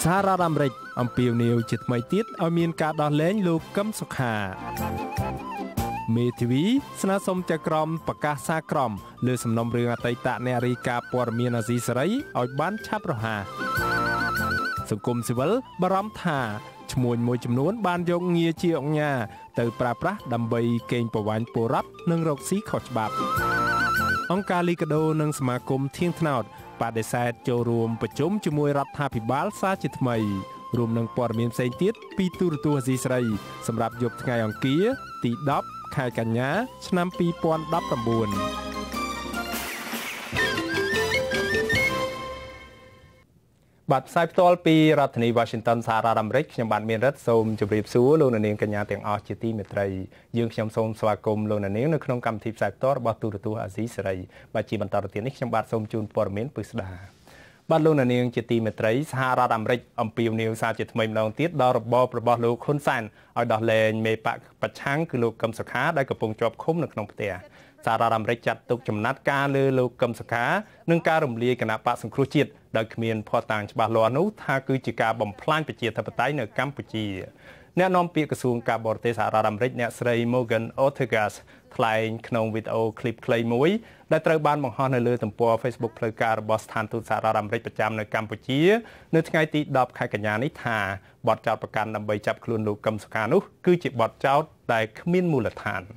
សហរដ្ឋអាមេរិកអំពាវនាវជាថ្មីទៀតឲ្យមានការដោះលែងលោកកឹមសុខាមេធាវីស្នើសុំចៅក្រមប្រកាសសារក្រមលើសំណុំរឿងអតីតអ្នករាយការណ៍ព័ត៌មានអាស៊ីសេរីឲ្យបានឆាប់រហ័សសង្គមស៊ីវិលបារម្ភថាឈ្មួញមួយចំនួនបានយកងារជាអង្គការទៅប្រើប្រាស់ដើម្បីកេងប្រវ័ញ្ចពលរដ្ឋនិងរកស៊ីខុសច្បាប់អង្គការលីកាដូនិងសមាគមធៀងថ្នោតបដិសេធចូលរួមប្រជុំជាមួយរដ្ឋាភិបាលសារជាថ្មីរួមនឹងព័ត៌មានផ្សេងទៀតពីទូរទស្សន៍អាស៊ីសេរីសម្រាប់យប់ថ្ងៃអង្គារទី10ខែកញ្ញាឆ្នាំ2019បាទផ្សាយផ្ទាល់ពីរដ្ឋធានី Washington សហរដ្ឋអាមេរិកខ្ញុំបាទមានរិទ្ធសូមជម្រាបសួរលោកអ្នកនាងកញ្ញាទាំងអស់ជាទីមេត្រីយើងខ្ញុំសូមស្វាគមន៍លោកអ្នកនាងនៅក្នុងកម្មវិធីផ្សាយផ្ទាល់របស់ទូរទស្សន៍អាស៊ីសេរីបាទជាបន្តទៅទៀតនេះខ្ញុំបាទសូមជូនព័ត៌មានពិស្ដាបាទលោកអ្នកនាងជាទីមេត្រីសហរដ្ឋអាមេរិកអំពាវនាវសារជាថ្មីម្ដងទៀតដល់របបរបស់លោកហ៊ុនសែនឲ្យដោះលែងមេបកប្រឆាំងគឺលោកកឹមសុខាដែលកំពុងជាប់ឃុំនៅក្នុងផ្ទះសហរដ្ឋអាមេរិកចាត់ទុកចំណាត់ការលើលោកកឹមសុខានិងការរំលាយគណៈបកសង្គ្រោះជាតិដោយគ្មានភស្តុតាងច្បាស់លាស់នោះថាគឺជាការបំផ្លាញប្រជាធិបតេយ្យនៅកម្ពុជាអ្នកនាំពាក្យក្រសួងការបរទេសសហរដ្ឋអាមេរិកអ្នកស្រី Morgan Ortagus ថ្លែងក្នុងវីដេអូឃ្លីបខ្លីមួយដែលត្រូវបានបង្ហោះនៅលើទំព័រ Facebook ផ្លូវការរបស់ស្ថានទូតសហរដ្ឋអាមេរិកប្រចាំនៅកម្ពុជានៅថ្ងៃទី10ខែកញ្ញានេះថាបទចោទប្រកាន់ដើម្បីចាប់ខ្លួនលោកកឹមសុខានោះគឺជាបទចោទដែលគ្មានមូលដ្ឋាន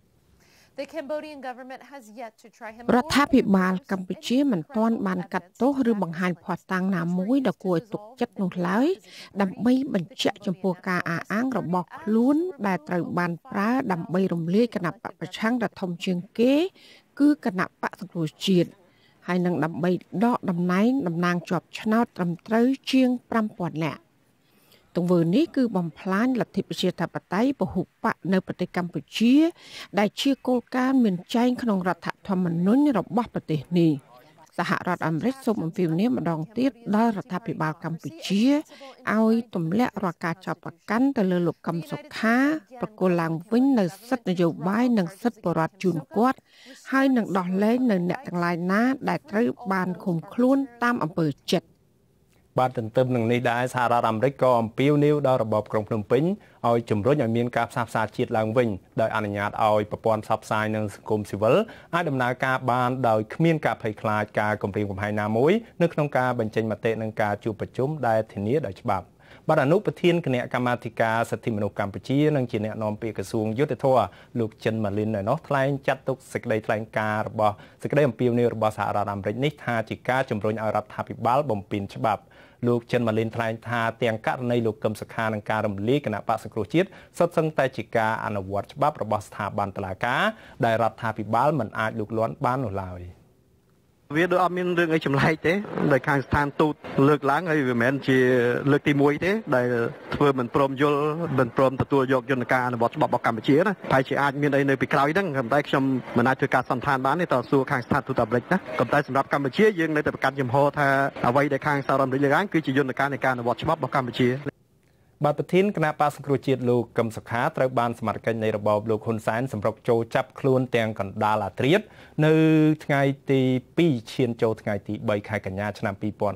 រដ្ឋាភិបាលកម្ពុជាមិនទាន់បានកាត់ទោសឬបង្ហាញភស្តុតាងណាមួយដែលគួរឲ្យទុកចិត្តនោះឡើយដើម្បីបញ្ជាក់ចំពោះការអះអាងរបស់ខ្លួនដែលត្រូវបានប្រើដើម្បីរំលាយគណៈបកប្រឆាំងដ៏ធំជាងគេគឺគណៈបកសង្គ្រោះជាតិហើយនឹងដើម្បីដកតំណែងតំណាងជាប់ឆ្នោតត្រឹមត្រូវជាង 5000 នាក់ទង្វើនេះគឺបំផ្លាញលទ្ធិប្រជាធិបតេយ្យពហុបកនៅប្រទេសកម្ពុជាដែលជាគោលការណ៍មានចែងក្នុងរដ្ឋធម្មនុញ្ញរបស់ប្រទេសនេះសហរដ្ឋអាមេរិកសូមអំពាវនាវម្ដងទៀតដល់រដ្ឋាភិបាលកម្ពុជាឲ្យទម្លាក់រាល់ការចោទប្រកាន់ទៅលើលោកកឹមសុខាប្រគល់ឡើងវិញនៅសិទ្ធិនយោបាយនិងសិទ្ធិបរិវត្តជូនគាត់ហើយនឹងដោះលែងនៅអ្នកទាំងឡាយណាដែលត្រូវបានឃុំខ្លួនតាមអំពើចិត្តបាទទន្ទឹមនឹងនេះដែរសហរដ្ឋអាមេរិកក៏អំពាវនាវដល់របបក្រុងភ្នំពេញឲ្យជំរុញឲ្យមានការផ្សះផ្សាជាតិឡើងវិញដោយអនុញ្ញាតឲ្យប្រព័ន្ធផ្សព្វផ្សាយនិងសង្គមស៊ីវិលអាចដំណើរការបានដោយគ្មានការភ័យខ្លាចការគំរាមកំហែងណាមួយនៅក្នុងការបញ្ចេញមតិនិងការជួបប្រជុំដែលធានាដោយច្បាប់បាទអនុប្រធានគណៈកម្មាធិការសិទ្ធិមនុស្សកម្ពុជានិងជាអ្នកនាំពាក្យក្រសួងយុទ្ធភ័ពលោកចិនម៉ាលីននៅនោះថ្លែងចាត់ទុកសេចក្តីថ្លែងការណ៍របស់សេចក្តីអំពាវនាវរបស់សហរដ្ឋអាមេរិកនេះថាជាការជំរុញឲ្យរដ្ឋាភិបាលបំពេញច្បាប់លោកចិនម៉ាលីនថ្លែងថាទាំងករណីលោកកឹមសុខានិងការរំលាយគណៈបកសង្គ្រោះជាតិសុទ្ធសឹងតែជាការអនុវត្តច្បាប់របស់ស្ថាប័នតុលាការដែលរដ្ឋាភិបាលមិនអាចលូកលាន់បាននោះឡើយវាដូចអត់មានរឿងអីចម្លែកទេដែលខាងស្ថានទូតលើកឡើងហើយវាមិនមែនជាលើកទី1ទេដែលធ្វើមិនព្រមយល់មិនព្រមទទួលយកយន្តការអនុវត្តច្បាប់របស់កម្ពុជាណាហើយជាអាចមានអីនៅពីក្រោយហ្នឹងតែខ្ញុំមិនអាចធ្វើការសន្និដ្ឋានបានទេតើសួរខាងស្ថានទូតអាមេរិកណាតែសម្រាប់កម្ពុជាយើងនៅតែប្រកាសចំហថាអ្វីដែលខាងសហរដ្ឋអាមេរិកលើកឡើងគឺជាយន្តការនៃការអនុវត្តច្បាប់របស់កម្ពុជាបាទប្រធានគណៈបកសង្គ្រោះជាតិលោកកឹមសុខាត្រូវបានសមាជិកនៃរបបលោកហ៊ុនសែនសម្រុកចូលចាប់ខ្លួនទាំងកណ្ដាលអាត្រៀតនៅថ្ងៃទី2ឈានចូលថ្ងៃទី3ខែកញ្ញាឆ្នាំ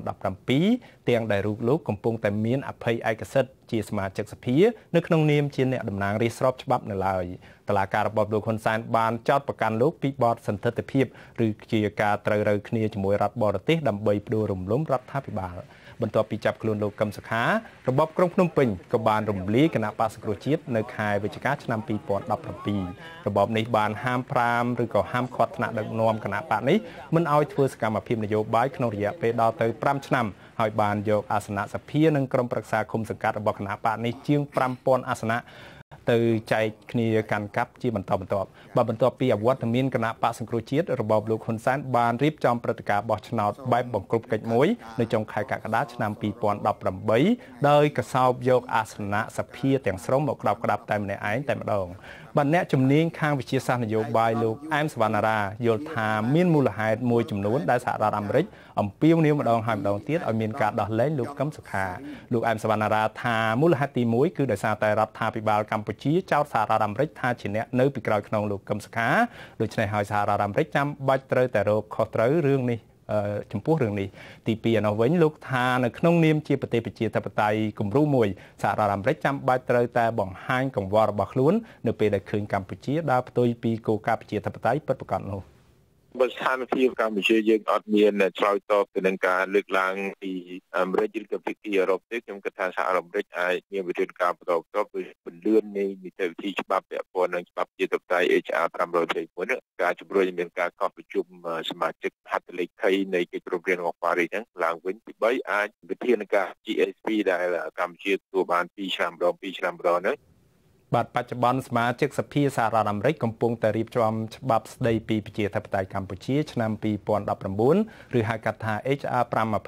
2017ទាំងដែលរូបលោកកំពុងតែមានអភ័យឯកសិទ្ធិជាសមាជិកសភានៅក្នុងនាមជាអ្នកតំណាងរាស្ត្រស្របច្បាប់នៅឡើយតុលាការរបបលោកហ៊ុនសែនបានចោទប្រកាន់លោកពីបទសន្តិទ្ធភាពឬជាការត្រូវរើគ្នាជាមួយរដ្ឋបរទេសដើម្បីផ្ដួលរំលំរដ្ឋាភិបាលបន្ទាប់ពីចាប់ខ្លួនលោកកឹមសុខារបបក្រុងភ្នំពេញក៏បានរំលាយគណៈបកសង្គ្រោះជាតិនៅខែវិច្ឆិកាឆ្នាំ2017របបនេះបានហាម5ឬក៏ហាមឃាត់ថ្នាក់ដឹកនាំគណៈបកនេះមិនឲ្យធ្វើសកម្មភាពនយោបាយក្នុងរយៈពេលដល់ទៅ5ឆ្នាំហើយបានយកអាសនៈសភានិងក្រុមប្រឹក្សាឃុំសង្កាត់របស់គណៈបកនេះជាង 5000 អាសនៈទៅចែកគ្នាកាន់កាប់ជាបន្តបន្ទាប់បាទបន្ទាប់ពីអវត្តមានគណៈបកសង្គ្រោះជាតិរបបលោកហ៊ុនសែនបានរៀបចំព្រឹត្តិការណ៍បោះឆ្នោតបែបបង្ក្រប់កិច្ចមួយនៅចុងខែកក្កដាឆ្នាំ2018ដោយកសោបយកអាសនៈសភាទាំងស្រុងមកក្តាប់តែម្នាក់ឯងតែម្ដងបាទអ្នកជំនាញខាងវិទ្យាសាស្ត្រនយោបាយលោកអែមសវណ្ណារាយល់ថាមានមូលហេតុមួយចំនួនដែលសហរដ្ឋអាមេរិកអំពាវនាវម្ដងហើយម្ដងទៀតឲ្យមានការដោះលែងលោកកឹមសុខាលោកអែមសវណ្ណារាថាមូលហេតុទី1គឺដោយសារតែរដ្ឋាភិបាលកម្ពុជាចោទសហរដ្ឋអាមេរិកថាជាអ្នកនៅពីក្រោយខ្នងលោកកឹមសុខាដូច្នេះហើយសហរដ្ឋអាមេរិកចាំបាច់ត្រូវតែរកខុសត្រូវរឿងនេះចំពោះរឿងនេះទី2ឯនោះវិញលោកថានៅក្នុងនាមជាប្រទេសប្រជាធិបតេយ្យគំរូមួយសហរដ្ឋអាមេរិកចាំបាច់ត្រូវតែបង្ហាញកង្វល់របស់ខ្លួននៅពេលដែលឃើញកម្ពុជាដើរផ្ទុយពីគោលការណ៍ប្រជាធិបតេយ្យពិតប្រាកដនោះបើស្ថានភាពកម្ពុជាយើងអត់មានឆ្លើយតបទៅនឹងការលើកឡើងពីអាមេរិកឬក៏ភាគីអឺរ៉ុបទេខ្ញុំគិតថាសហរដ្ឋអាមេរិកអាចមានវិធានការបន្តបន្ទាប់ដោយពន្លឿននៃនីតិវិធីច្បាប់ពាក់ព័ន្ធនឹងច្បាប់ជាតបតៃ HR 521នេះការជំរុញមានការកោះប្រជុំសមាជិកហត្ថលេខីនៃកិច្ចព្រមព្រៀងរបស់ប៉ារីសហ្នឹងឡើងវិញទី3អាចវិធានការ GSP ដែលកម្ពុជាទទួលបាន2ឆ្នាំម្ដងហ្នឹងបាទបច្ចុប្បន្នសមាជិកសភាសហរដ្ឋអាមេរិកកំពុងតែរៀបចំច្បាប់ស្តីពីប្រជាធិបតេយ្យកម្ពុជាឆ្នាំ2019ឬហៅកាត់ថា HR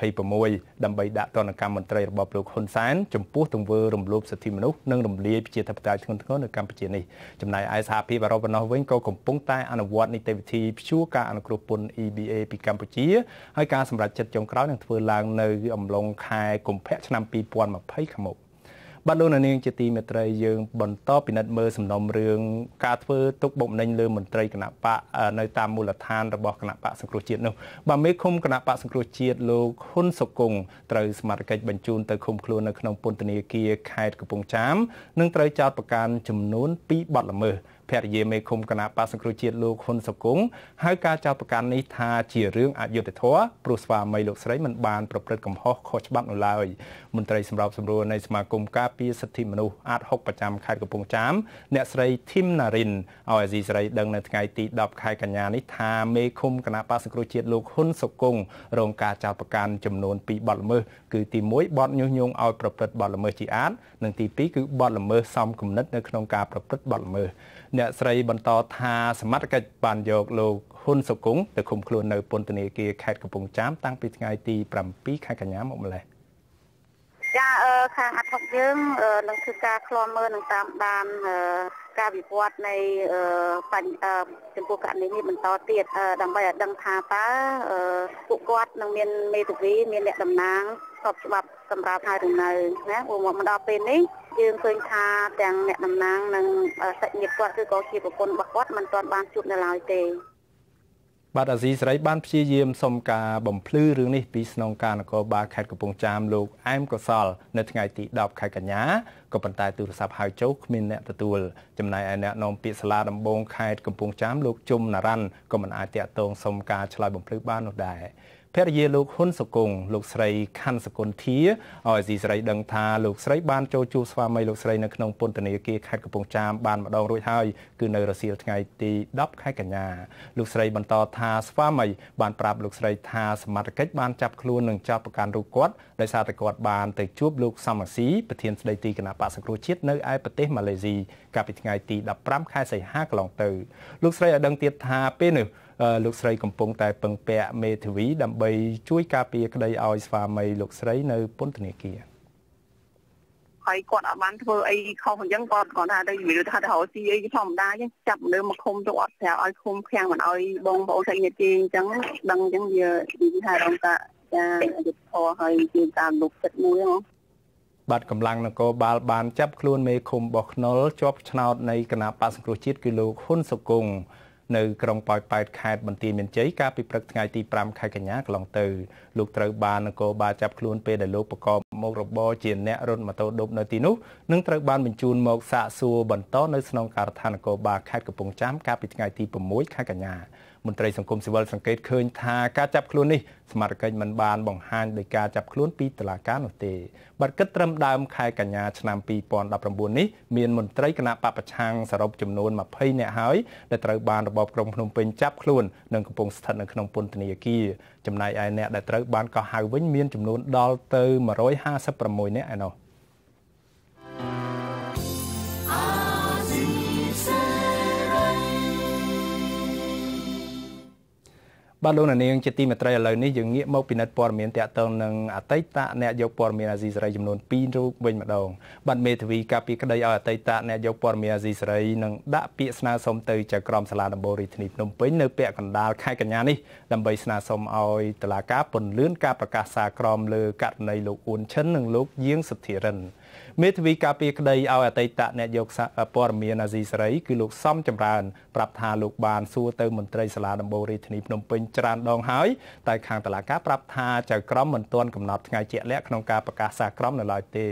526ដើម្បីដាក់ទណ្ឌកម្មមន្ត្រីរបបលោកហ៊ុនសែនចំពោះទង្វើរំលោភសិទ្ធិមនុស្សនិងរំលាយប្រជាធិបតេយ្យធ្ងន់ធ្ងរនៅកម្ពុជានេះចំណែកឯសហភាពអឺរ៉ុបឯណោះវិញក៏កំពុងតែអនុវត្តនីតិវិធីព្យួរការអនុគ្រោះពន្ធ EBA ពីកម្ពុជាហើយការសម្រេចចិត្តចុងក្រោយនឹងធ្វើឡើងនៅអំឡុងខែកុម្ភៈឆ្នាំ2020ខាងមុខបាទលោកនាងជាទីមេត្រីយើងបន្តពិនិត្យមើលសំណុំរឿងការធ្វើទុកបុកម្នេញលើមន្ត្រីគណៈបកនៅតាមមូលដ្ឋានរបស់គណៈបកសង្គ្រោះជាតិនោះបាទមេឃុំគណៈបកសង្គ្រោះជាតិលោកហ៊ុនសុគង្គត្រូវសមត្ថកិច្ចបញ្ជូនទៅឃុំខ្លួននៅក្នុងពន្ធនាគារខេត្តកំពង់ចាមនិងត្រូវចោទប្រកាន់ចំនួន2បទល្មើសភរិយាមេឃុំគណៈបកសង្គ្រោះជាតិលោកហ៊ុនសុគង្គហៅការចោទប្រកាន់នេះថាជារឿងអយុត្តិធម៌ព្រោះស្វាមីលោកស្រីមិនបានប្រព្រឹត្តកំហុសខុសច្បាប់នោះឡើយមន្ត្រីសម្របសម្រួលនៃសមាគមការពារសិទ្ធិមនុស្សអាត6ប្រចាំខេត្តកំពង់ចាមអ្នកស្រីធីមណារិនឲ្យអាស៊ីសេរីដឹងនៅថ្ងៃទី10ខែកញ្ញានេះថាមេឃុំគណៈបកសង្គ្រោះជាតិលោកហ៊ុនសុគង្គរងការចោទប្រកាន់ចំនួន2បទល្មើសគឺទី1បទញុះញង់ឲ្យប្រព្រឹត្តបទល្មើសជាអាតនិងទី2គឺបទល្មើសសំគំនិតនៅក្នុងការប្រព្រឹត្តបទល្មើសអ្នកស្រីបន្តថាសមត្ថកិច្ចបានយកលោកហ៊ុនសុគង្គទៅឃុំខ្លួននៅពន្ធនាគារខេត្តកំពង់ចាមតាំងពីថ្ងៃទី7ខែកញ្ញាមកម្លេះចាខាងអាត់ហុកយើងនឹងធ្វើការឃ្លាំមើលនិងតាមដានការវិវត្តនៃចំពោះករណីនេះបន្តទៀតដើម្បីឲ្យដឹងថាតើពួកគាត់នឹងមានមេធាវីមានអ្នកតំណាងស្របច្បាប់សម្រាប់ហើយឬនៅណាព្រោះមកដល់ពេលនេះយើងឃើញថាទាំងអ្នកតំណាងនិងសាច់ញាតិគាត់ឬក៏ជាប្រពន្ធរបស់គាត់មិនទាន់បានជួបនៅឡើយទេបាទអាស៊ីសេរីបានព្យាយាមសុំការបំភ្លឺរឿងនេះពីស្នងការនគរបាលខេត្តកំពង់ចាមលោកអែមកុសលនៅថ្ងៃទី10ខែកញ្ញាក៏ប៉ុន្តែទូរស័ព្ទហៅចូលគ្មានអ្នកទទួលចំណែកឯអ្នកនាំពាក្យសាលាដំបងខេត្តកំពង់ចាមលោកជុំណារ៉ាន់ក៏មិនអាចតាក់ទងសុំការឆ្លើយបំភ្លឺបាននោះដែរភរិយាលោកហ៊ុនសុគង្គលោកស្រីខាន់សកុនធាឲ្យអាស៊ីសេរីដឹងថាលោកស្រីបានចូលជួបស្វាមីលោកស្រីនៅក្នុងពន្ធនាគារខេត្តកំពង់ចាមបានម្ដងរួចហើយគឺនៅរសៀលថ្ងៃទី10ខែកញ្ញាលោកស្រីបន្តថាស្វាមីបានប្រាប់លោកស្រីថាសមត្ថកិច្ចបានចាប់ខ្លួននិងចាប់ប្រកាន់រូបគាត់ដោយសារតែគាត់បានទៅជួបលោកសំអាស៊ីប្រធានស្ដីទីគណៈបក្សសង្គ្រោះជាតិនៅឯប្រទេសម៉ាឡេស៊ីកាលពីថ្ងៃទី15ខែសីហាកន្លងទៅលោកស្រីឲ្យដឹងទៀតថាពេលនោះលោកស្រីកំពុងតែពឹងពាក់មេធាវីដើម្បីជួយការពារក្តីឲ្យស្វាមីលោកស្រីនៅពន្ធនាគារហើយគាត់អត់បានធ្វើអីខុសអញ្ចឹងគាត់គាត់ថាទៅនិយាយថាទៅរកស៊ីអីធម្មតាអញ្ចឹងចាប់មនុស្សមកឃុំទៅអត់ប្រាប់ឲ្យឃុំខាំងមិនឲ្យបងប្អូនសាច់ញាតិគេអញ្ចឹងដឹងអញ្ចឹងវាថារងការយុទ្ធធរហើយជាការលុបចិត្តមួយហ្នឹងបាទកម្លាំងនគរបាលបានចាប់ខ្លួនមេឃុំបោះខ្នុលជាប់ឆ្នោតនៃគណៈបក្សសង្គ្រោះជាតិគឺលោកហ៊ុនសុគង្គនៅក្រុងប៉ោយប៉ែតខេត្តបន្ទាយមានជ័យកាលពីព្រឹកថ្ងៃទី5ខែកញ្ញាកន្លងទៅលោកត្រូវបាននគរបាលចាប់ខ្លួនពេលដែលលោកប្រកបមុខរបរជាអ្នករត់ម៉ូតូឌុបនៅទីនោះនិងត្រូវបានបញ្ជូនមកសាកសួរបន្តនៅស្នងការដ្ឋាននគរបាលខេត្តកំពង់ចាមកាលពីថ្ងៃទី6ខែកញ្ញាមន្ត្រីសង្គមស៊ីវិលសង្កេតឃើញថាការចាប់ខ្លួននេះសមាជិកមិនបានបង្ហាញដោយការចាប់ខ្លួនពីតុលាការនោះទេបាទគិតត្រឹមដើមខែកញ្ញាឆ្នាំ2019នេះមានមន្ត្រីគណៈបកប្រឆាំងសរុបចំនួន20នាក់ហើយដែលត្រូវបានរបបក្រុងភ្នំពេញចាប់ខ្លួននិងកំពុងស្ថិតនៅក្នុងពន្ធនាគារចំណែកឯអ្នកដែលត្រូវបានកោះហៅវិញមានចំនួនដល់ទៅ156នាក់ឯណោះបាទលោកនាងជាទីមេត្រីឥឡូវនេះយើងងាកមកពិនិត្យព័ត៌មានទាក់ទងនឹងអតីតអ្នកយកព័ត៌មានអាស៊ីសេរីចំនួន2រូបវិញម្ដងបាទមេធាវីការពីក្តីឲ្យអតីតអ្នកយកព័ត៌មានអាស៊ីសេរីនឹងដាក់ពាក្យស្នើសុំទៅចៅក្រមសាលាដំបូងរាជធានីភ្នំពេញនៅពាក់កណ្ដាលខែកញ្ញានេះដើម្បីស្នើសុំឲ្យតុលាការពន្យាការប្រកាសសារក្រមលើករណីលោកអ៊ុនឈិននិងលោកយាងសុធិរិនមេធាវីការពារក្តីឲ្យអតីតអ្នកយកព័ត៌មានអាស៊ីសេរីគឺលោកសំចម្រើនប្រាប់ថាលោកបានសួរទៅមន្ត្រីសាលាដំបូងរាជធានីភ្នំពេញច្រើនដងហើយតែខាងតុលាការប្រាប់ថាចៅក្រមមិនទាន់កំណត់ថ្ងៃជាក់លាក់ក្នុងការប្រកាសសារក្រមនៅឡើយទេ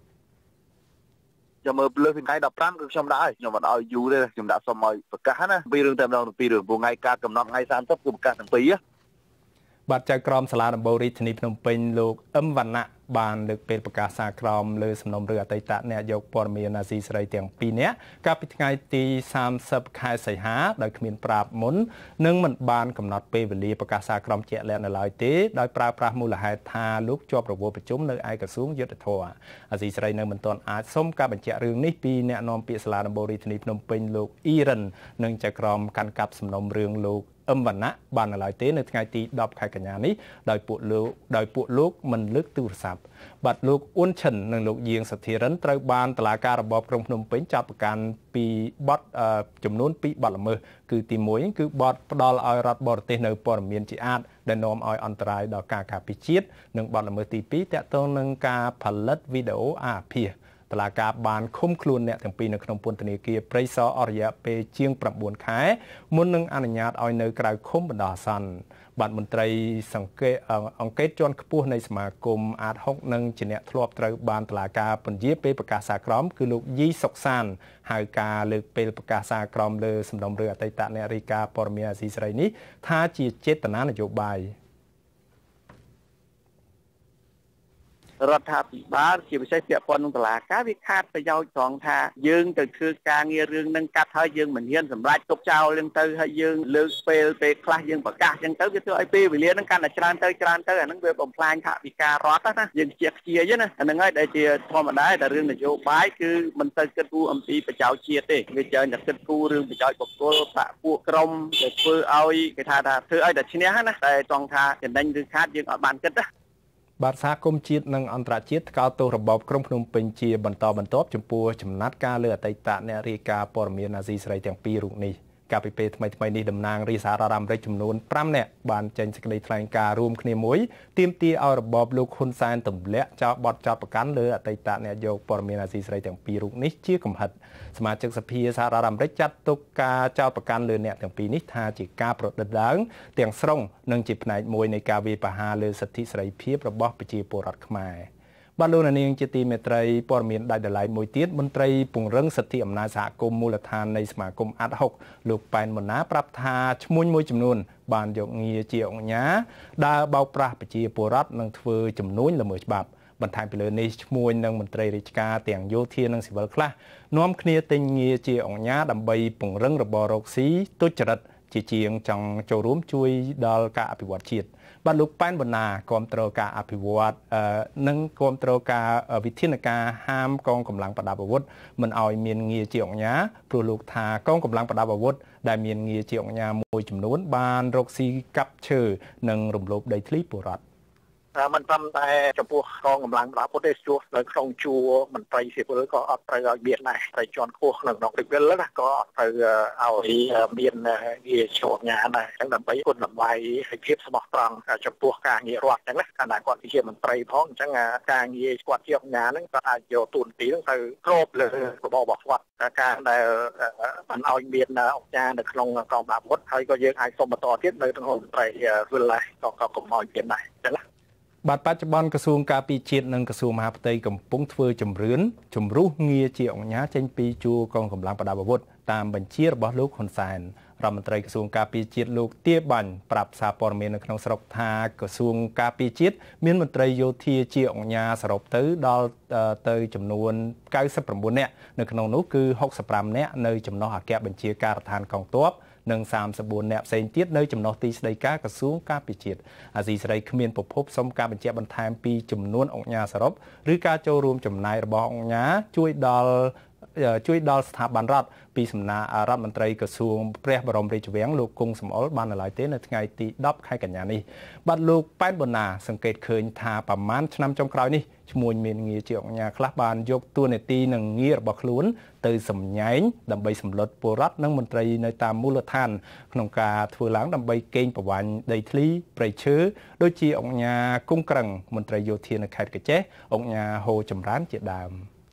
ខ្ញុំមើលលើពីថ្ងៃ15គឺខ្ញុំដាក់ហើយខ្ញុំមិនឲ្យយូរទេខ្ញុំដាក់សុំឲ្យប្រកាសណាពីរឿងតែម្ដងពីរឿងថ្ងៃការកំណត់ថ្ងៃ30គឺប្រកាសទាំងពីរបាទចៅក្រមសាលាដំបូងរាជធានីភ្នំពេញលោកអឹមវណ្ណៈបានលើកពេលប្រកាសសារក្រមលើសំណុំរឿងអតីតអ្នកយកព័ត៌មានអាស៊ីសេរីទាំងពីរនាក់កាលពីថ្ងៃទី30ខែសីហាដោយគ្មានប្រាប់មុននិងមិនបានកំណត់ពេលវេលាប្រកាសសារក្រមជាក់លាក់នៅឡើយទេដោយប្រើប្រាស់មូលហេតុថាលោកជាប់រវល់ប្រជុំនៅឯក្រសួងយុទ្ធភ័ពអាស៊ីសេរីនៅមិនទាន់អាចសុំការបញ្ជាក់រឿងនេះពីអ្នកនាំពាក្យសាលាដំបូងរាជធានីភ្នំពេញលោកអ៊ីរ៉ាននិងចៅក្រមកាន់កាប់សំណុំរឿងលោកអឹមវណ្ណៈបាននៅឡើយទេនៅថ្ងៃទី10ខែកញ្ញានេះដោយពួកលោកមិនលើកទូរស័ព្ទបាទលោកអ៊ុនឈិននិងលោកយាងសធិរិនត្រូវបានតុលាការរបបក្រុងភ្នំពេញចាប់ប្រកាន់ពីបទចំនួន2បទល្មើសគឺទី1គឺបទផ្ដាល់ឲ្យរដ្ឋបរទេសនៅព័ត៌មានជាអាតដែលនាំឲ្យអន្តរាយដល់ការការពារជាតិនិងបទល្មើសទី2ទាក់ទងនឹងការផលិតវីដេអូអាភាសតុលាការបានឃុំខ្លួនអ្នកទាំងពីរនៅក្នុងពន្ធនាគារព្រៃសរអស់រយៈពេលជាង9ខែមុននឹងអនុញ្ញាតឲ្យនៅក្រៅឃុំបណ្ដោះអាសន្នបាទមន្ត្រីអង្គការជាន់ខ្ពស់នៃសមាគមអាត6និងជាអ្នកធ្លាប់ត្រូវបានតុលាការពន្យាពេលប្រកាសសារក្រមគឺលោកយីសុកសានហើយការលើកពេលប្រកាសសារក្រមលើសំណុំរឿងអតីតអ្នករាយការណ៍ព័ត៌មានអាស៊ីសេរីនេះថាជាចេតនានយោបាយរដ្ឋាភិបាលជាពិសេសពាក់ព័ន្ធនឹងតុលាការវាខាតប្រយោជន៍ត្រង់ថាយើងទៅធ្វើការងាររឿងនឹងកាត់ហើយយើងមិនហ៊ានសម្រេចទុកចោលនឹងទៅហើយយើងលើកពេលខ្លះយើងប្រកាសអញ្ចឹងទៅវាធ្វើឲ្យពេលវេលានឹងកាន់តែច្រើនទៅអានឹងវាបំផ្លាញថវិការដ្ឋណាយើងខ្ជិះខ្ជាយណាអានឹងហើយដែលជាធម្មតាតែរឿងនយោបាយគឺមិនទៅគិតគូរអំពីប្រយោជន៍ជាតិទេវាច្រើនតែគិតគូររឿងប្រយោជន៍បុគ្គលបកពួកក្រុមដែលធ្វើឲ្យគេថាធ្វើឲ្យតែឈ្នះណាតែចង់ថាចំណេញឬខាតយើងអត់បានគិតណាបាទសហគមន៍ជាតិនិងអន្តរជាតិថ្កោលទោសរបបក្រុងភ្នំពេញជាបន្តបន្ទាប់ចំពោះចំណាត់ការលើអតីតអ្នករាយការណ៍ព័ត៌មានអាស៊ីសេរីទាំងពីររូបនេះកាលពីពេលថ្មីនេះតំណាងរាជសាររដ្ឋអាមេរិកចំនួន5នាក់បានចេញសេចក្តីថ្លែងការណ៍រួមគ្នាមួយទាមទារឲ្យរបបលោកហ៊ុនសែនទម្លាក់ចោលបទចោទប្រកាន់លើអតីតអ្នកយកព័ត៌មានអាស៊ីសេរីទាំងពីររូបនេះជាកំហិតសមាជិកសភាសហរដ្ឋអាមេរិកចាត់ទុកការចោទប្រកាន់លើអ្នកទាំងពីរនេះថាជាការប្រឌិតឡើងទាំងស្រុងនិងជាផ្នែកមួយនៃការវាយប្រហារលើសិទ្ធិសេរីភាពរបស់ប្រជាពលរដ្ឋខ្មែរបាទលោកនាងជាទីមេត្រីព័ត៌មានដាច់ដライមួយទៀតមន្ត្រីពង្រឹងសិទ្ធិអំណាចសហគមន៍មូលដ្ឋាននៃសមាគមអាត់6លោកប៉ែនម៉ូណាប្រាប់ថាឈ្មួញមួយចំនួនបានយកងារជាអង្គញាដើរបោកប្រាស់ប្រជាពលរដ្ឋនិងធ្វើចំនួនល្មើសច្បាប់បន្ថែមពីលើនេះឈ្មួញនិងមន្ត្រីរាជការទាំងយោធានិងស៊ីវិលខ្លះនាំគ្នាទិញងារជាអង្គញាដើម្បីពង្រឹងរបររកស៊ីទុច្ចរិតជាជាងចង់ចូលរួមជួយដល់ការអភិវឌ្ឍជាតិបាទលោកប៉ែនបណ្ណាគាំទ្រការអភិវឌ្ឍនិងគាំទ្រការវិធានការហាមកងកម្លាំងប្រដាប់អាវុធមិនឲ្យមានងារជាអង្គញាព្រោះលោកថាកងកម្លាំងប្រដាប់អាវុធដែលមានងារជាអង្គញាមួយចំនួនបានរកស៊ីកាប់ឈើនិងរំលោភដីធ្លីពលរដ្ឋមិនត្រឹមតែចំពោះកងកម្លាំងប្រដាប់អាវុធទេជួសនៅក្នុងជួរមន្ត្រីស៊ីវិលក៏អត់ត្រូវឲ្យមានដែរត្រូវជាន់ខ្ពស់នៅក្នុងស៊ីវិលណាក៏អត់ត្រូវឲ្យមានងារជាអង្គញាដែរអញ្ចឹងដើម្បីគុណតម្លៃហើយភាពស្មោះត្រង់ចំពោះការងាររដ្ឋអញ្ចឹងណាខណៈគាត់ជាមន្ត្រីផងអញ្ចឹងការងារគាត់ជាអង្គញាហ្នឹងគាត់អាចយកទូនទីហ្នឹងទៅគ្របលើរបបរបស់គាត់ការដែលបានឲ្យមានអង្គញានៅក្នុងកងប្រដាប់អាវុធហើយក៏យើងអាចសុំបន្តទៀតនៅក្នុងមន្ត្រីវិលដែរក៏កុំឲ្យមានដែរអញ្ចឹងណាបាទបច្ចុប្បន្នក្រសួងការពារជាតិនិងក្រសួងមហាផ្ទៃកំពុងធ្វើជំរុះងារជាអង្គញាចេញពីជួរកងកម្លាំងប្រដាប់អាវុធតាមបញ្ជារបស់លោកហ៊ុនសែនរដ្ឋមន្ត្រីក្រសួងការពារជាតិលោកទាបាញ់ប្រាប់សារព័ត៌មាននៅក្នុងស្រុកថាក្រសួងការពារជាតិមានមន្ត្រីយោធាជាអង្គញាសរុបទៅដល់ទៅចំនួន99នាក់នៅក្នុងនោះគឺ65នាក់នៅចំណុះអគ្គបញ្ជាការដ្ឋានកងទ័ពនិង34នាក់ផ្សេងទៀតនៅចំណុះទីស្តីការក្រសួងការពារជាតិអាស៊ីសេរីគ្មានប្រភពសុំការបញ្ជាក់បន្ថែមពីចំនួនអង្គញាសរុបឬការចូលរួមចំណាយរបស់អង្គញាជួយដល់ស្ថាប័នរដ្ឋពីសំណាក់រដ្ឋមន្ត្រីក្រសួងព្រះបរមរាជវាំងលោកគង់សំអល់បាននៅឡើយទេនៅថ្ងៃទី10ខែកញ្ញានេះបាទលោកប៉ែនបូណាសង្កេតឃើញថាប្រមាណឆ្នាំចុងក្រោយនេះឈ្មួញមានងារជាអង្គញាខ្លះបានយកតួនាទីនិងងាររបស់ខ្លួនទៅសម្ញែងដើម្បីសម្លុតពលរដ្ឋនិងមន្ត្រីនៅតាមមូលដ្ឋានក្នុងការធ្វើឡើងដើម្បីកេងប្រវ័ញ្ចដីធ្លីព្រៃឈើដូចជាអង្គញាគង់ក្រឹងមន្ត្រីយោធានៅខេត្តកញ្ចេះអង្គញាហូចម្រើនជាដើម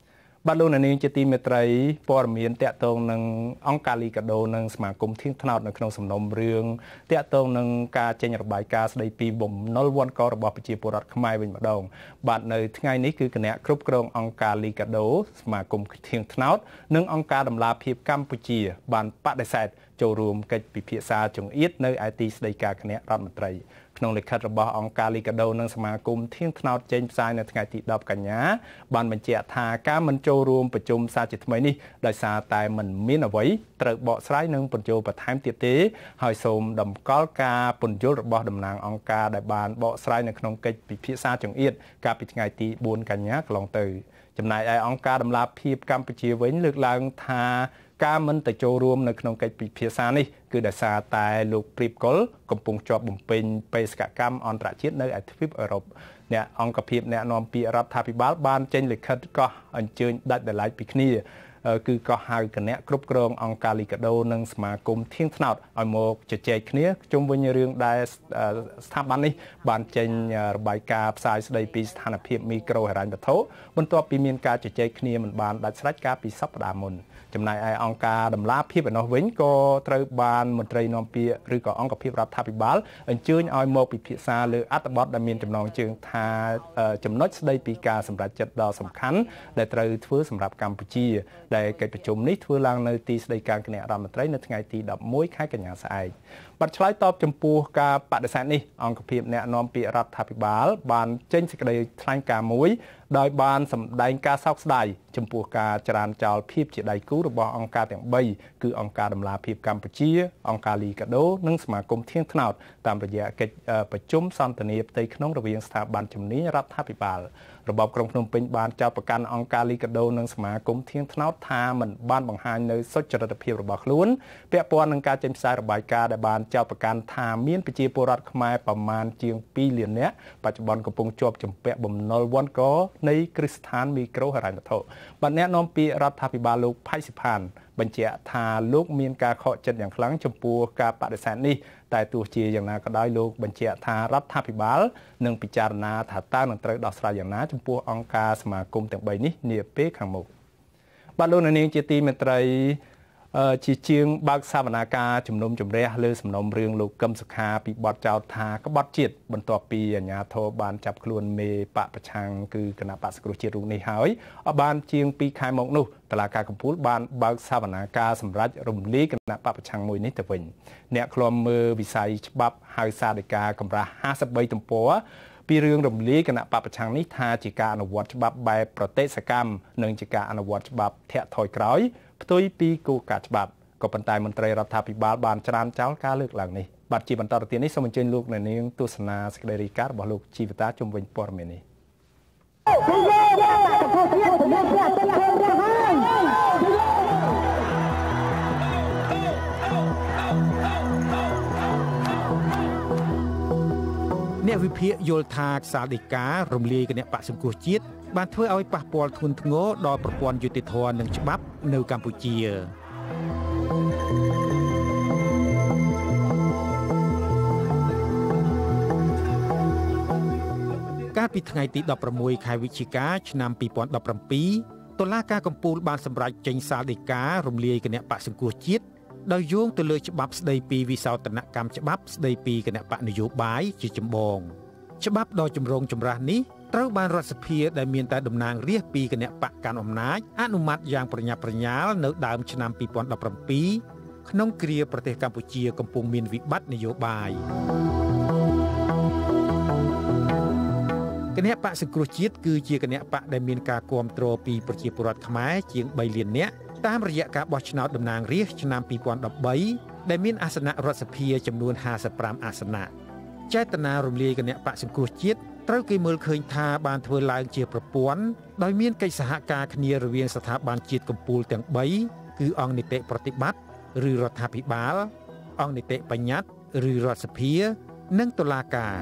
បាទលោកនាងជាទីមេត្រីព័ត៌មានតាក់ទងនឹងអង្គការលីកាដូនិងសមាគមធៀងថ្នោតនៅក្នុងសំណុំរឿងតាក់ទងនឹងការចេញរបាយការណ៍ស្ដីពីបំណុលវ័នករបស់ប្រជាពលរដ្ឋខ្មែរវិញម្ដងបាទនៅថ្ងៃនេះគឺគណៈគ្រប់គ្រងអង្គការលីកាដូសមាគមធៀងថ្នោតនិងអង្គការដំឡាភិបកម្ពុជាបានបដិសេធចូលរួមកិច្ចពិភាក្សាចង្អៀតនៅឯទីស្តីការគណៈរដ្ឋមន្ត្រីក្នុងលិខិតរបស់អង្គការលីកាដូនិងសមាគមធៀងថ្នោតចេញផ្សាយនៅថ្ងៃទី10កញ្ញាបានបញ្ជាក់ថាការមិនចូលរួមប្រជុំសាជាថ្មីនេះដោយសារតែមិនមានអ្វីត្រូវបកស្រាយនិងបញ្ចូលបន្ថែមទៀតទេហើយសូមតម្កល់ការពន្យល់របស់តំណាងអង្គការដែលបានបកស្រាយនៅក្នុងកិច្ចពិភាក្សាចង្អៀតកាលពីថ្ងៃទី4កញ្ញាកន្លងទៅចំណែកឯអង្គការដំឡាភិបកម្ពុជាវិញលើកឡើងថាការមិនទៅចូលរួមនៅក្នុងកិច្ចពិភាក្សានេះគឺដោយសារតែលោកព្រីបកុលកំពុងជាប់បំពេញបេសកកម្មអន្តរជាតិនៅឯទ្វីបអឺរ៉ុបអ្នកអង្គភាពអ្នកនាំពាក្យរដ្ឋាភិបាលបានចេញលិខិតកោះអញ្ជើញដាច់ដោយឡែកពីគ្នាគឺក៏ហៅគណៈគ្រប់គ្រងអង្គការលីកាដូនិងសមាគមធៀងថ្នោតឲ្យមកជជែកគ្នាជុំវិញរឿងដែលស្ថាប័ននេះបានចេញរបាយការណ៍ផ្សាយស្ដីពីស្ថានភាពមីក្រូហិរញ្ញវត្ថុបន្ទាប់ពីមានការជជែកគ្នាមិនបានដាច់ស្រេចកាលពីសប្តាហ៍មុនចំណែកឯអង្គការដំឡាភិបឯនោះវិញក៏ត្រូវបានមន្ត្រីនាំពាក្យឬក៏អង្គភាពរដ្ឋាភិបាលអញ្ជើញឲ្យមកពិភាក្សាលើអត្ថបទដែលមានចំណងជើងថាចំណុចស្ដីពីការសម្រេចចិត្តដ៏សំខាន់ដែលត្រូវធ្វើសម្រាប់កម្ពុជាដែលកិច្ចប្រជុំនេះធ្វើឡើងនៅទីស្តីការគណៈរដ្ឋមន្ត្រីនៅថ្ងៃទី11ខែកញ្ញាស្អែកបាត់ឆ្លើយតបចំពោះការបដិសេធនេះអង្គភាពអ្នកនាំពាក្យរដ្ឋាភិបាលបានចេញសេចក្តីថ្លែងការណ៍មួយដោយបានសម្ដែងការសោកស្ដាយចំពោះការចរានចោលភាពជាដៃគូរបស់អង្គការទាំង3គឺអង្គការដំឡាភិបកម្ពុជាអង្គការលីកាដូនិងសមាគមធៀងថ្នោតតាមរយៈកិច្ចប្រជុំសន្ទនាផ្ទៃក្នុងរវាងស្ថាប័នជំនាញរដ្ឋាភិបាលរបបក្រុងភ្នំពេញបានចោទប្រកាន់អង្គការលីកាដូនិងសមាគមធៀងថ្នោតថាមិនបានបង្ហាញនៅសុចរិតភាពរបស់ខ្លួនពាក់ព័ន្ធនឹងការចេញផ្សាយរបាយការណ៍ដែលបានចោទប្រកាន់ថាមានប្រជាពលរដ្ឋខ្មែរប្រមាណជាង2លាននាក់បច្ចុប្បន្នកំពុងជាប់ជំពាក់បំណុលវ័នកនៃគ្រឹះស្ថានមីក្រូហិរញ្ញវត្ថុបាទអ្នកនាំពាក្យរដ្ឋាភិបាលលោកផៃសិផានបញ្ជាក់ថាលោកមានការខកចិត្តយ៉ាងខ្លាំងចំពោះការបដិសេធនេះតែទោះជាយ៉ាងណាក៏ដោយលោកបញ្ជាក់ថារដ្ឋាភិបាលនឹងពិចារណាថាតើនឹងត្រូវដោះស្រាយយ៉ាងណាចំពោះអង្គការសមាគមទាំង3នេះនាពេលខាងមុខបាទលោកនាងជាទីមេត្រីជាជាងបើកសវនាការជំនុំជម្រះលើសំណុំរឿងលោកកឹមសុខាពីបទចោទថាក្បត់ជាតិបន្ទាប់ពីអាជ្ញាធរបានចាប់ខ្លួនមេបកប្រឆាំងគឺគណៈបក្សសង្គ្រោះជាតិរូបនេះហើយបានជាង2ខែមកនោះតុលាការកំពូលបានបើកសវនាការសម្រាប់រំលាយគណៈបកប្រឆាំងមួយនេះទៅវិញអ្នកឃ្លាំមើលវិស័យច្បាប់ហៅសាលដីកាកម្រាស់53ទំព័រពីរឿងរំលាយគណៈបកប្រឆាំងនេះថាជាការអនុវត្តច្បាប់បែបប្រទេសកម្មនិងជាការអនុវត្តច្បាប់ធាក់ថយក្រោយផ្ទុយពីគោលការណ៍ច្បាប់ក៏ប៉ុន្តែមន្ត្រីរដ្ឋាភិបាលបានច្រានចោលការលើកឡើងនេះបាទជាបន្តទៅទៀតនេះសូមអញ្ជើញលោកអ្នកនាងទស្សនាសេចក្តីរាយការណ៍របស់លោកជីវតាជុំវិញព័ត៌មាននេះអ្នកវិភាគយល់ថាសាលដីការំលាយគណៈបក្សសង្គ្រោះជាតិបានធ្វើឲ្យប៉ះពាល់ធ្ងន់ធ្ងរដល់ប្រព័ន្ធយុតិធម៌និងច្បាប់នៅកម្ពុជាកាលពីថ្ងៃទី16ខែវិច្ឆិកាឆ្នាំ2017តុលាការកំពូលបានសម្រេចចេញសាលដីការំលាយគណៈបក្សសង្គ្រោះជាតិដោយយោងទៅលើច្បាប់ស្ដីពីវិសោធនកម្មច្បាប់ស្ដីពីគណៈបកនយោបាយជាចម្បងច្បាប់ដ៏ចម្រូងចម្រាសនេះត្រូវបានរដ្ឋសភាដែលមានតែតំណាងរាស្ត្រពីគណៈបកកាន់អំណាចអនុម័តយ៉ាងប្រញាប់ប្រញាល់នៅដើមឆ្នាំ2017ក្នុងគ្រាប្រទេសកម្ពុជាកំពុងមានវិបត្តិនយោបាយគណៈបកសង្គ្រោះជាតិគឺជាគណៈបកដែលមានការគាំទ្រពីប្រជាពលរដ្ឋខ្មែរជាង3លាននាក់តាមរយៈការបោះឆ្នោតតំណាងរាស្ត្រឆ្នាំ2013ដែលមានអាសនៈរដ្ឋសភាចំនួន55អាសនៈចេតនារំលាយគណៈបក្សសង្គ្រោះជាតិត្រូវគេមើលឃើញថាបានធ្វើឡើងជាប្រព័ន្ធដោយមានកិច្ចសហការគ្នារវាងស្ថាប័នជាតិកំពូលទាំង3គឺអង្គនីតិប្រតិបត្តិឬរដ្ឋាភិបាលអង្គនីតិបញ្ញត្តិឬរដ្ឋសភានិងតុលាការ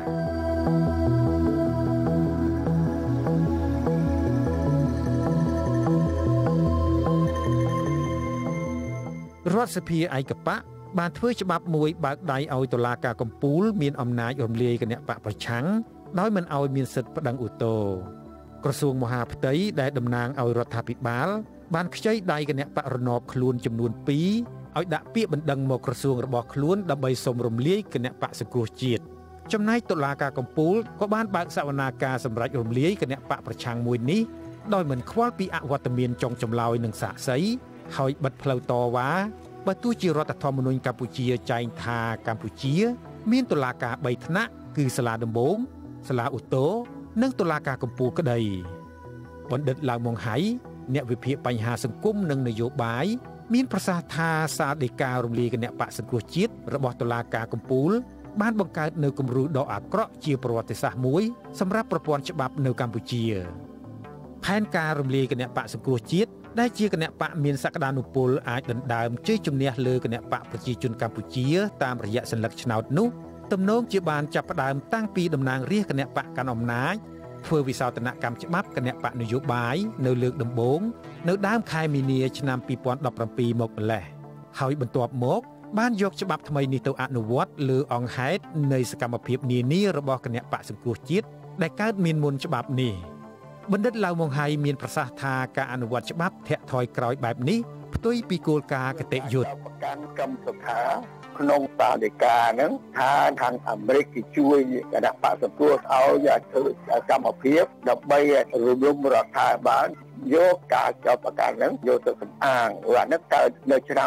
រដ្ឋសភាឯកបកបានធ្វើច្បាប់មួយបើកដៃឲ្យតុលាការកំពូលមានអំណាចរំលាយគណៈបកប្រឆាំងដោយមិនឲ្យមានសិទ្ធិប្តឹងឧទ្ធរគក្រសួងមហាផ្ទៃដែលតំណាងឲ្យរដ្ឋាភិបាលបានខ្ចីដៃគណៈបករណបខ្លួនចំនួន2ឲ្យដាក់ពាក្យបណ្ដឹងមកក្រសួងរបស់ខ្លួនដើម្បីសុំរំលាយគណៈបកសង្គ្រោះជាតិចំណែកតុលាការកំពូលក៏បានបើកសវនាការសម្រាប់រំលាយគណៈបកប្រឆាំងមួយនេះដោយមិនខ្វល់ពីអវត្តមានចុងចម្លើយនិងសាក្សីហើយបិទផ្លូវតវ៉ាបើទោះជារដ្ឋធម្មនុញ្ញកម្ពុជាចែងថាកម្ពុជាមានតុលាការ3ថ្នាក់គឺសាលាដំបូងសាលាឧទ្ធរនិងតុលាការកំពូលក្តីបណ្ឌិតឡាវម៉ុងហៃអ្នកវិភាគបញ្ហាសង្គមនិងនយោបាយមានប្រសាសន៍ថាសាលដីការរំលាយគណៈបកសង្គ្រោះជាតិរបស់តុលាការកំពូលបានបង្កើតនូវគំរូដ៏អាក្រក់ជាប្រវត្តិសាស្ត្រមួយសម្រាប់ប្រព័ន្ធច្បាប់នៅកម្ពុជាផែនការរំលាយគណៈបកសង្គ្រោះជាតិដែលជាគណៈបកមានសក្តានុពលអាចដណ្ដើមជ័យជំនះលើគណៈបកប្រជាជនកម្ពុជាតាមរយៈសញ្ញាឆ្នោតនោះទំនងជាបានចាប់ផ្ដើមតាំងពីតំណាងរាស្ត្រគណៈបកកាន់អំណាចធ្វើវិសោធនកម្មច្បាប់គណៈបកនយោបាយនៅលើកដំបូងនៅដើមខែមីនាឆ្នាំ2017មកម្លេះហើយបន្ទាប់មកបានយកច្បាប់ថ្មីនេះទៅអនុវត្តលើអង្គហេតុនៃសកម្មភាពនានារបស់គណៈបកសង្គ្រោះជាតិដែលកើតមានមុនច្បាប់នេះបណ្ឌិតឡាវម៉ុងហៃមានប្រសាសន៍ថាការអនុវត្តច្បាប់ធាក់ថយក្រោយបែបនេះផ្ទុយពីគោលការណ៍គតិយុត្តប្រកាន់កម្មសុខាក្នុងសាលដីកាហ្នឹងថាខាងអាមេរិកគេជួយគណៈបកសង្គ្រោះឲ្យធ្វើកម្មភាពដើម្បីរំលំរដ្ឋាភិបាលយកការចោទប្រកាន់ហ្នឹងយកទៅសម្អាងអានេះកើតនៅឆ្នាំ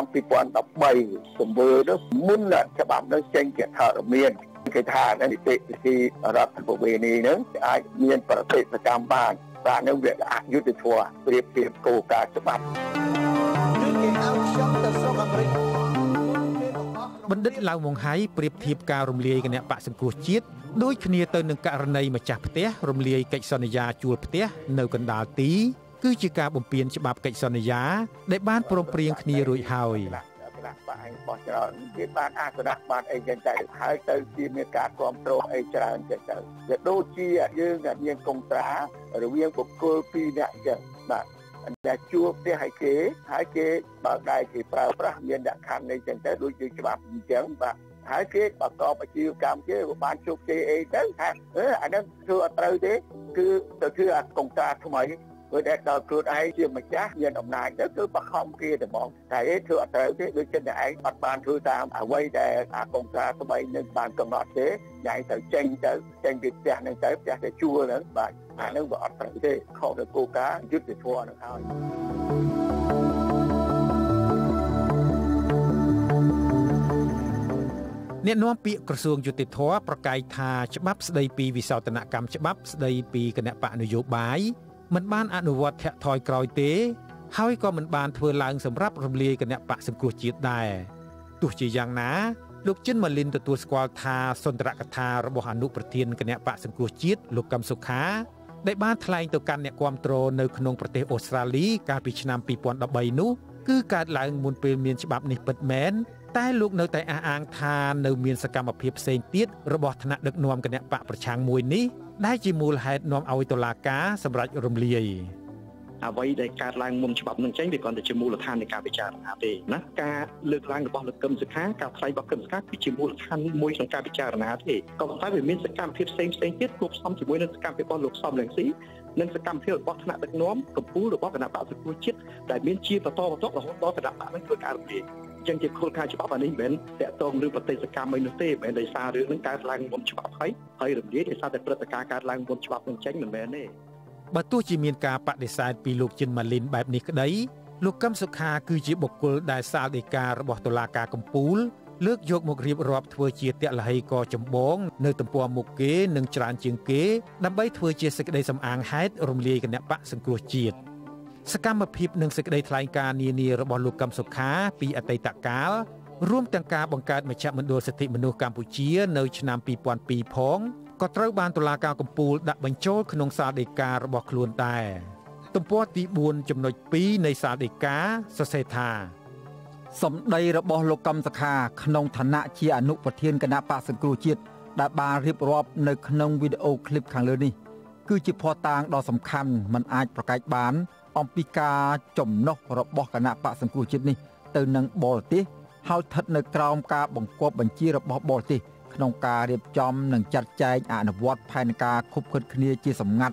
2013សម្បូរនោះមុនច្បាប់នោះចេញជាថាមានគេថានីតិវិធីរដ្ឋបវេនីហ្នឹងអាចមានប្រតិកម្មបានបាទនឹងវាអយុត្តិធម៌ប្រៀបធៀបគោលការណ៍ច្បាប់គឺគេហៅខ្ញុំទៅស្រុកអាមេរិកបណ្ឌិតឡាវម៉ុងហៃប្រៀបធៀបការរំលាយគណៈបកសង្គ្រោះជាតិដូចគ្នាទៅនឹងករណីម្ចាស់ផ្ទះរំលាយកិច្ចសន្យាជួលផ្ទះនៅកណ្ដាលទីគឺជាការបំពានច្បាប់កិច្ចសន្យាដែលបានព្រមព្រៀងគ្នារួចហើយបាទឯងបោះច្រើនគេបានអាសនៈបានអីចឹងតែហើយទៅជាមានការគ្រប់គ្រងអីច្រើនចឹងទៅវាដូចជាយើងមានកុងត្រារវាងបុគ្គល2នាក់ចឹងបាទតែជួបផ្ទះឲ្យគេបើដៃគេប្រើប្រាស់មានលក្ខខណ្ឌអីចឹងទៅដូចជាច្បាប់អញ្ចឹងបាទហើយគេប្រកបអាជីវកម្មគេបានជោគជ័យអីទៅថាអានឹងធ្វើអត់ត្រូវទេគឺទៅធ្វើអាកុងត្រាថ្មីព្រោះតែដល់ខ្លួនឯងជាម្ចាស់មានអំណាចទៅគឺបខំគេតែហ្មងតែធ្វើអត់ត្រូវទេដូចចិត្តតែឯងអត់បានធ្វើតាមអ្វីដែលអាកុងត្រាថ្មីនឹងបានកំណត់ទេញ៉ៃទៅចេញពីផ្ទះនឹងទៅផ្ទះទៅជួលហ្នឹងបាទអានឹងវាអត់ត្រូវទេខុសទៅគោលការណ៍យុត្តិធម៌នឹងហើយអ្នកនាំពាក្យក្រសួងយុតិធធម៌ប្រកាសថាច្បាប់ស្ដីពីវិសោធនកម្មច្បាប់ស្ដីពីគណៈបកនយោបាយមិនបានអនុវត្តធាក់ថយក្រោយទេហើយក៏មិនបានធ្វើឡើងសម្រាប់រំលាយគណៈបកសង្គ្រោះជាតិដែរទោះជាយ៉ាងណាលោកជិនម៉ាលីនទទួលស្គាល់ថាសន្ទរកថារបស់អនុប្រធានគណៈបកសង្គ្រោះជាតិលោកកឹមសុខាដែលបានថ្លែងទៅកាន់អ្នកគាំទ្រនៅក្នុងប្រទេសអូស្ត្រាលីកាលពីឆ្នាំ2013នោះគឺកើតឡើងមុនពេលមានច្បាប់នេះពិតមែនតែលោកនៅតែអះអាងថានៅមានសកម្មភាពផ្សេងទៀតរបស់ថ្នាក់ដឹកនាំគណៈបកប្រឆាំងមួយនេះដែលជាមូលហេតុនាំឲ្យតុលាការសម្រេចរំលាយអ្វីដែលកើតឡើងមុនច្បាប់នឹងចេញវាគ្រាន់តែជាមូលដ្ឋាននៃការពិចារណាទេណាការលើកឡើងរបស់លោកកឹមសុខាការថ្លែងរបស់កឹមសុខាគឺជាមូលដ្ឋានមួយក្នុងការពិចារណាទេក៏ប៉ុន្តែវាមានសកម្មភាពផ្សេងទៀតគួបផ្សំជាមួយនឹងសកម្មភាពរបស់លោកសំរងស៊ីនិងសកម្មភាពរបស់ថ្នាក់ដឹកនាំកម្ពុជារបស់គណៈបកសង្គ្រោះជាតិដែលមានជាបន្តរហូតដល់គណៈបកនឹងធ្វើការរំលាយចឹងជាគោលការណ៍ច្បាប់អានេះមិនមែនតាក់ទងនឹងប្រតិកម្មអីនោះទេមិនមែនដោយសាររឿងនឹងកើតឡើងមុនច្បាប់ហើយរំលាយដោយសារតែព្រឹត្តិការណ៍កើតឡើងមុនច្បាប់នឹងចេញមិនមែនទេបើទោះជាមានការបដិសេធពីលោកជិនម៉ាលីនបែបនេះក្តីលោកកឹមសុខាគឺជាបុគ្គលដែលសាលដីការបស់តុលាការកំពូលលើកយកមករៀបរាប់ធ្វើជាទឡហីកចម្បងនៅទំព័រមុខគេនិងច្រើនជាងគេដើម្បីធ្វើជាសេចក្តីសំអាងហេតុរំលាយគណៈបកសង្គ្រោះជាតិសកម្មភាពនិងសេចក្តីថ្លែងការណ៍នានារបស់លោកកឹមសុខាពីអតីតកាលរួមទាំងការបង្កើតមជ្ឈមណ្ឌលសិទ្ធិមនុស្សកម្ពុជានៅឆ្នាំ2002ផងក៏ត្រូវបានតុលាការកំពូលដាក់បញ្ចូលក្នុងសាលដីការបស់ខ្លួនដែរទំព័រទី 4.2 នៃសាលដីកាសរសេរថាសម្ដីរបស់លោកកឹមសុខាក្នុងឋានៈជាអនុប្រធានគណៈបកសង្គ្រោះជាតិដែលបានរៀបរាប់នៅក្នុងវីដេអូឃ្លីបខាងលើនេះគឺជាភស្តុតាងដ៏សំខាន់មិនអាចប្រកែកបានអំពីការចំណុះរបស់គណៈបកសង្គ្រោះជាតិនេះទៅនឹងបរទេសហើយស្ថិតនៅក្រោមការបង្គាប់បញ្ជារបស់បរទេសក្នុងការរៀបចំនិងចាត់ចែងអនុវត្តផែនការខុបខិតគ្នាជាសម្ងាត់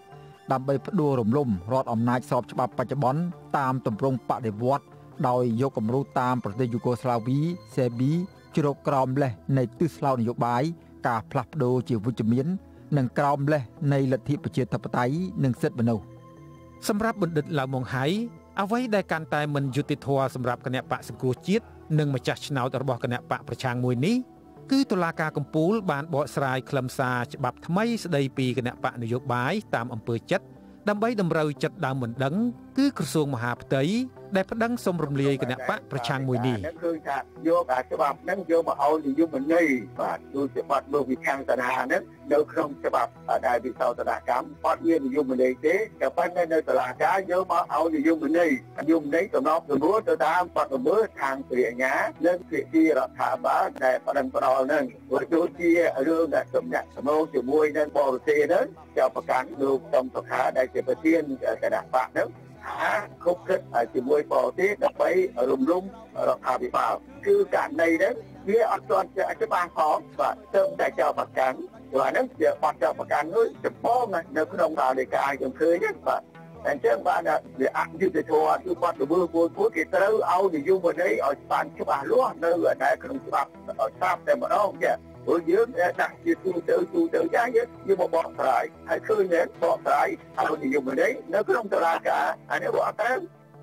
ដើម្បីផ្ដួលរំលំរដ្ឋអំណាចស្របច្បាប់បច្ចុប្បន្នតាមទម្រង់បដិវត្តន៍ដោយយកគំរូតាមប្រទេសយូហ្គោស្លាវីសេប៊ីជ្រកក្រោមលេសនៃទិសស្លោកនយោបាយការផ្លាស់ប្ដូរជាវិជ្ជមាននិងក្រោមលេសនៃលទ្ធិប្រជាធិបតេយ្យនិងសិទ្ធិមនុស្សសម្រាប់បណ្ឌិតឡាវម៉ុងហៃអ្វីដែលកាន់តែមិនយុត្តិធម៌សម្រាប់គណៈបកសង្គ្រោះជាតិនិងម្ចាស់ឆ្នោតរបស់គណៈបកប្រឆាំងមួយនេះគឺតុលាការកំពូលបានបកស្រាយខ្លឹមសារច្បាប់ថ្មីស្ដីពីគណៈបកនយោបាយតាមអំពើចិត្តដើម្បីតម្រូវចិត្តដើមមិនដឹងគឺក្រសួងមហាផ្ទៃដែលប្តឹងសុំរំលាយគណៈបកប្រឆាំងមួយនេះគឺថាយកអាច្បាប់ហ្នឹងយកមកឲ្យនិយមន័យបាទដូចជាបាត់មើលវិខាងតាណាហ្នឹងនៅក្នុងច្បាប់ដែលវិសោធនកម្មអត់មាននិយមន័យទេតែប៉ុន្តែនៅតុលាការយកមកឲ្យនិយមន័យតំណប់ទៅទៅតាមបទល្មើសខាងព្រះអាជ្ញានិងភាគីរដ្ឋាភិបាលដែលប្តឹងផ្តល់ហ្នឹងវាដូចជារឿងដែលសំណាក់សមោជាមួយនឹងបរទេសហ្នឹងចៅប្រកាន់លោកតំសុខាដែលជាប្រធានគណៈបកហ្នឹងគប់គិតជាមួយបរទេសដើម្បីរំលំរដ្ឋាភិបាលគឺករណីហ្នឹងវាអត់ទាន់ជាច្បាស់ផងបាទទៅតែចៅប្រកាន់ព្រោះហ្នឹងជាបទចៅប្រកាន់មួយចម្បងនៅក្នុងសាលដីកាខ្ញុំឃើញហ្នឹងបាទអញ្ចឹងបានវាអយុត្តិធម៌គឺបាត់ល្មើសពលគេត្រូវឲ្យនិយមន័យឲ្យបានច្បាស់លាស់នៅតែក្នុងច្បាប់ស្រាប់តែម្ដងចាព្រោះយើងដាក់ជាទូទៅយ៉ាងយើងមកបកស្រាយហើយឃើញតែបកស្រាយឲ្យនិយមន័យនៅក្នុងតុលាការអានេះវាអត់ត្រូវ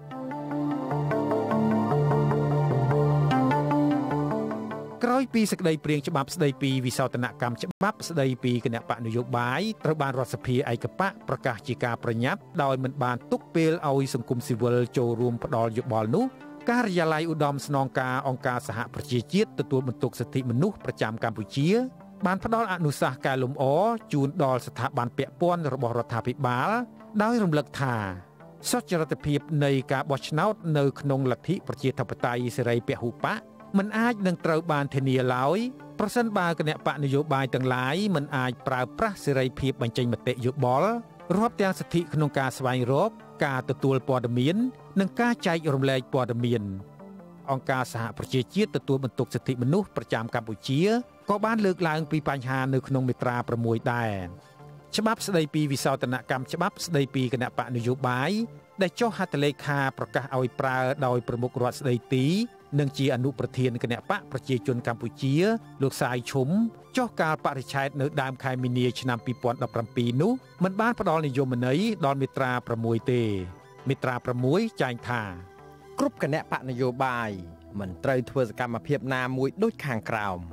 ក្រោយពីសេចក្តីព្រាងច្បាប់ស្តីពីវិសោធនកម្មច្បាប់ស្តីពីគណៈបកនយោបាយត្រូវបានរដ្ឋសភាឯកបកប្រកាសជាការប្រញាប់ដោយមិនបានទុកពេលឲ្យសង្គមស៊ីវិលចូលរួមផ្ដល់យោបល់នោះការិយាល័យឧត្តមស្នងការអង្គការសហប្រជាជាតិទទួលបន្ទុកសិទ្ធិមនុស្សប្រចាំកម្ពុជាបានផ្ដល់អនុសាសន៍កែលម្អជូនដល់ស្ថាប័នពាក់ព័ន្ធរបស់រដ្ឋាភិបាលដោយរំលឹកថាសុចរិតភាពនៃការបោះឆ្នោតនៅក្នុងលទ្ធិប្រជាធិបតេយ្យសេរីពហុបកមិនអាចនឹងត្រូវបានធានាឡើយប្រសិនបើគណៈបកនយោបាយទាំងឡាយមិនអាចប្រើប្រាស់សេរីភាពបញ្ចេញមតិយោបល់រាប់ទាំងសិទ្ធិក្នុងការស្វែងរកការទទួលព័ត៌មាននិងការចែករំលែកព័ត៌មានអង្គការសហប្រជាជាតិទទួលបន្ទុកសិទ្ធិមនុស្សប្រចាំកម្ពុជាក៏បានលើកឡើងពីបញ្ហានៅក្នុងមាត្រា6ដែរច្បាប់ស្តីពីវិសោធនកម្មច្បាប់ស្តីពីគណៈបកនយោបាយដែលចុះហត្ថលេខាប្រកាសឲ្យប្រើដោយប្រមុខរដ្ឋស្តីទីនិងជាអនុប្រធានគណៈបកប្រជាជនកម្ពុជាលោកសាយឈុំចុះកាលបរិច្ឆេទនៅដើមខែមីនាឆ្នាំ2017នោះមិនបានផ្ដល់និយមន័យដល់មាត្រា6ទេមាត្រា6ចែងថាគ្រប់គណៈបកនយោបាយមិនត្រូវធ្វើសកម្មភាពណាមួយដូចខាងក្រោម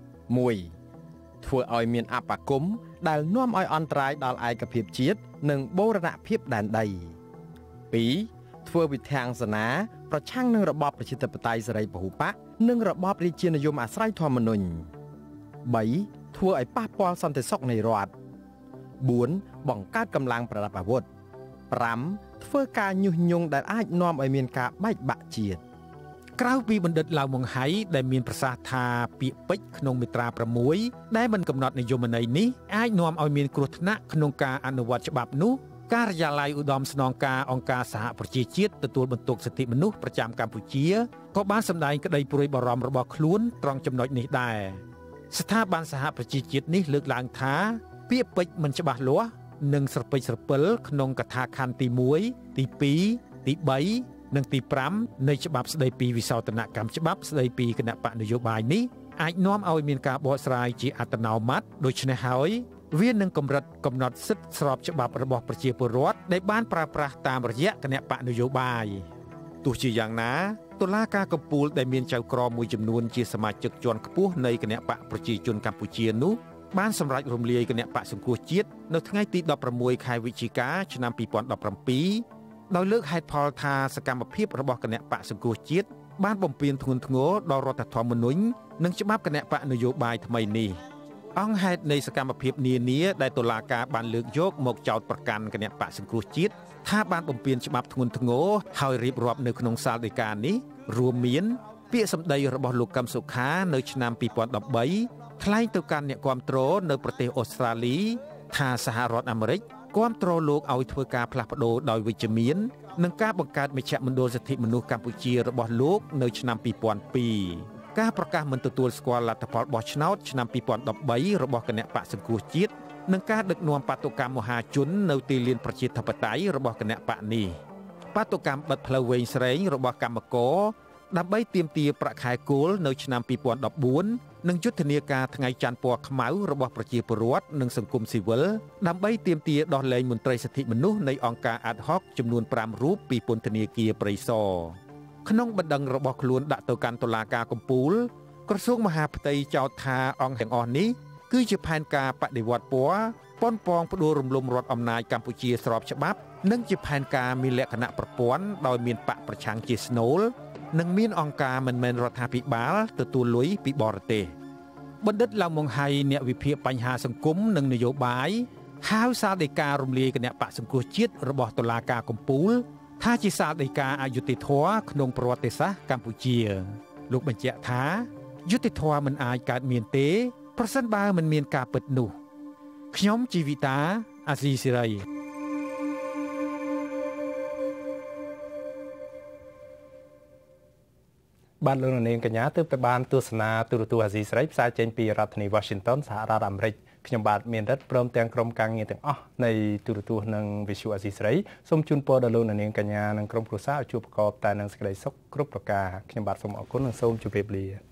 1. ធ្វើឲ្យមានអបគមដែលនាំឲ្យអន្តរាយដល់ឯកភាពជាតិនិងបូរណភាពដែនដី 2. ធ្វើវិធានសនាប្រឆាំងនឹងរបបប្រជាធិបតេយ្យសេរីពហុបកនិងរបបរាជានិយមអាស្រ័យធម្មនុញ្ញ 3. ធ្វើឲ្យប៉ះពាល់សន្តិសុខនៃរដ្ឋ 4. បង្កើតកម្លាំងប្រដាប់អាវុធ 5. ធ្វើការញុះញង់ដែលអាចនាំឲ្យមានការបែកបាក់ជាតិក្រៅពីបណ្ឌិតឡាវម៉ុងហៃដែលមានប្រសាសន៍ថាពាក្យពេចន៍ក្នុងមាត្រា6ដែលមិនកំណត់និយមន័យនេះអាចនាំឲ្យមានគ្រោះថ្នាក់ក្នុងការអនុវត្តច្បាប់នោះការិយាល័យឧត្តមស្នងការអង្គការសហប្រជាជាតិទទួលបន្ទុកសិទ្ធិមនុស្សប្រចាំកម្ពុជាក៏បានសម្ដែងក្តីព្រួយបារម្ភរបស់ខ្លួនត្រង់ចំណុចនេះដែរស្ថាប័នសហប្រជាជាតិនេះលើកឡើងថាពាក្យពេចន៍មិនច្បាស់លាស់និងស្រពេចស្រពិលក្នុងកថាខណ្ឌទី1ទី2ទី3និងទី5នៃច្បាប់ស្តីពីវិសោធនកម្មច្បាប់ស្តីពីគណៈបកនយោបាយនេះអាចនាំឲ្យមានការបកស្រាយជាអត្តនោម័តដូច្នេះហើយវានឹងកម្រិតកំណត់សិទ្ធិស្របច្បាប់របស់ប្រជាពលរដ្ឋដែលបានប្រើប្រាស់តាមរយៈគណៈបកនយោបាយទោះជាយ៉ាងណាតុលាការកំពូលដែលមានចៅក្រមមួយចំនួនជាសមាជិកជាន់ខ្ពស់នៃគណៈបកប្រជាជនកម្ពុជានោះបានសម្រេចរំលាយគណៈបកសង្គ្រោះជាតិនៅថ្ងៃទី16ខែវិច្ឆិកាឆ្នាំ2017ដោយលើកហេតុផលថាសកម្មភាពរបស់គណៈបកសង្គ្រោះជាតិបានបំពានធ្ងន់ធ្ងរដល់រដ្ឋធម្មនុញ្ញនិងច្បាប់គណៈបកនយោបាយថ្មីនេះអង្គហេតុនៃសកម្មភាពនានាដែលតុលាការបានលើកយកមកចោទប្រកាន់គណៈបកសង្គ្រោះជាតិថាបានបំពានច្បាប់ធ្ងន់ធ្ងរហើយរៀបរាប់នៅក្នុងសាលដីកានេះរួមមានពាក្យសម្ដីរបស់លោកកឹមសុខានៅឆ្នាំ2013ថ្លែងទៅកាន់អ្នកគាំទ្រនៅប្រទេសអូស្ត្រាលីថាសហរដ្ឋអាមេរិកគាំទ្រលោកឲ្យធ្វើការផ្លាស់ប្ដូរដោយវិជ្ជមាននិងការបង្កើតមជ្ឈមណ្ឌលសិទ្ធិមនុស្សកម្ពុជារបស់លោកនៅឆ្នាំ2002ការប្រកាសមិនទទួលស្គាល់លទ្ធផលបោះឆ្នោតឆ្នាំ2013របស់គណៈបកសង្គ្រោះជាតិនឹងការដឹកនាំបាតុកម្មមហាជននៅទីលានប្រជាធិបតេយ្យរបស់គណៈបកនេះបាតុកម្មបិទផ្លូវវែងស្រេងរបស់កម្មករដើម្បីទាមទារប្រាក់ខែគោលនៅឆ្នាំ2014និងយុទ្ធនាការថ្ងៃច័ន្ទពណ៌ខ្មៅរបស់ប្រជាពលរដ្ឋនិងសង្គមស៊ីវិលដើម្បីទាមទារដោះលែងមន្ត្រីសិទ្ធិមនុស្សនៃអង្គការ Ad Hoc ចំនួន5រូបពីពន្ធនាគារព្រៃសរក្នុងបណ្ដឹងរបស់ខ្លួនដាក់ទៅកាន់តុលាការកំពូលក្រសួងមហាផ្ទៃចោទថាអង្គទាំងអស់នេះគឺជាផែនការបដិវត្តពណ៌ប៉ុនប៉ងផ្ដួលរំលំរដ្ឋអំណាចកម្ពុជាស្របច្បាប់និងជាផែនការមានលក្ខណៈប្រព័ន្ធដោយមានបកប្រឆាំងជាស្នូលនិងមានអង្គការមិនមែនរដ្ឋាភិបាលទទួលលុយពីបរទេសបណ្ឌិតឡៅម៉ុងហៃអ្នកវិភាគបញ្ហាសង្គមនិងនយោបាយហៅសាលដីការំលាយគណៈបកសង្គ្រោះជាតិរបស់តុលាការកំពូលថាជាសាលដីកាអយុត្តិធម៌ក្នុងប្រវត្តិសាស្ត្រកម្ពុជាលោកបញ្ជាក់ថាយុត្តិធម៌មិនអាចកើតមានទេប្រសិនបើមិនមានការពិតនោះខ្ញុំជីវិតាអាស៊ីសេរីបាទលោកនាងកញ្ញាទើបតែបានទស្សនាទូរទស្សន៍អាស៊ីសេរីផ្សាយចេញពីរដ្ឋធានី Washington សហរដ្ឋអាមេរិកខ្ញុំបាទមានរិទ្ធព្រមទាំងក្រុមការងារទាំងអស់នៃទូរទស្សន៍និង Visual អាស៊ីសេរីសូមជូនពរដល់លោកនាងកញ្ញានិងក្រុមគ្រួសារឲ្យជួបប្រកបតែនឹងសេចក្តីសុខគ្រប់ប្រការខ្ញុំបាទសូមអរគុណនិងសូមជម្រាបលា